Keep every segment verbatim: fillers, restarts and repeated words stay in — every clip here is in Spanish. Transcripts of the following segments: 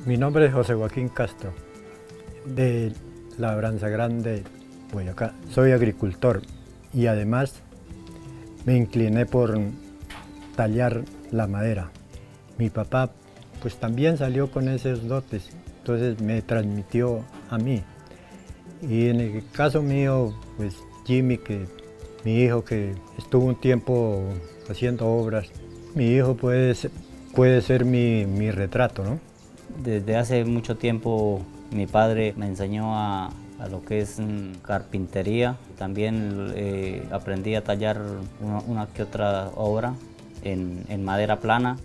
Mi nombre es José Joaquín Castro, de Labranza Grande, Boyacá. Soy agricultor y además me incliné por tallar la madera. Mi papá pues también salió con esos dotes, entonces me transmitió a mí. Y en el caso mío, pues Jimmy, que mi hijo que estuvo un tiempo haciendo obras, mi hijo puede ser, puede ser mi, mi retrato, ¿no? Desde hace mucho tiempo mi padre me enseñó a, a lo que es carpintería. También eh, aprendí a tallar una, una que otra obra en, en madera plana.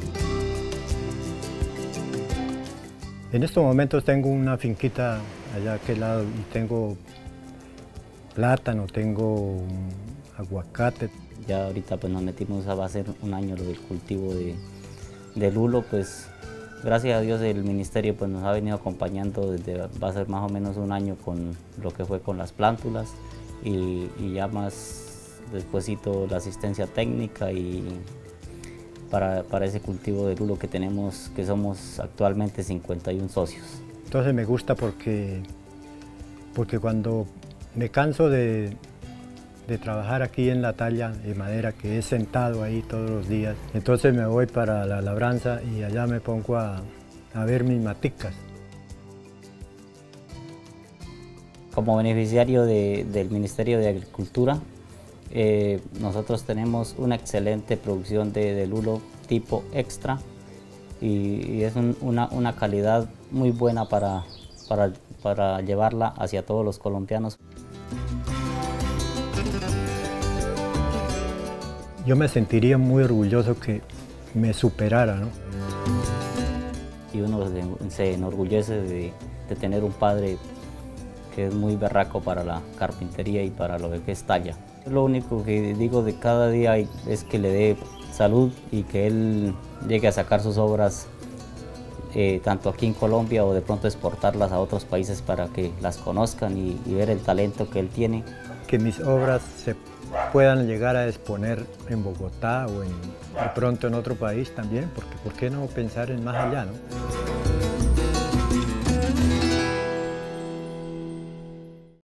En estos momentos tengo una finquita allá a aquel lado y tengo plátano, tengo aguacate. Ya ahorita pues nos metimos a va a ser un año lo del cultivo de, de lulo, pues gracias a Dios el ministerio pues nos ha venido acompañando desde va a ser más o menos un año con lo que fue con las plántulas y, y ya más despuesito la asistencia técnica y para, para ese cultivo de lulo que tenemos, que somos actualmente cincuenta y uno socios. Entonces me gusta porque, porque cuando me canso de, de trabajar aquí en la talla de madera, que es sentado ahí todos los días, entonces me voy para la labranza y allá me pongo a, a ver mis maticas. Como beneficiario de, del Ministerio de Agricultura, eh, nosotros tenemos una excelente producción de, de lulo tipo extra y, y es un, una, una calidad muy buena para, para, para llevarla hacia todos los colombianos. Yo me sentiría muy orgulloso que me superara, ¿no? Y uno se enorgullece de, de tener un padre que es muy berraco para la carpintería y para lo que es talla. Lo único que digo de cada día es que le dé salud y que él llegue a sacar sus obras eh, tanto aquí en Colombia o de pronto exportarlas a otros países para que las conozcan y, y ver el talento que él tiene. Que mis obras se puedan llegar a exponer en Bogotá o en, de pronto en otro país también, porque ¿por qué no pensar en más allá, ¿no?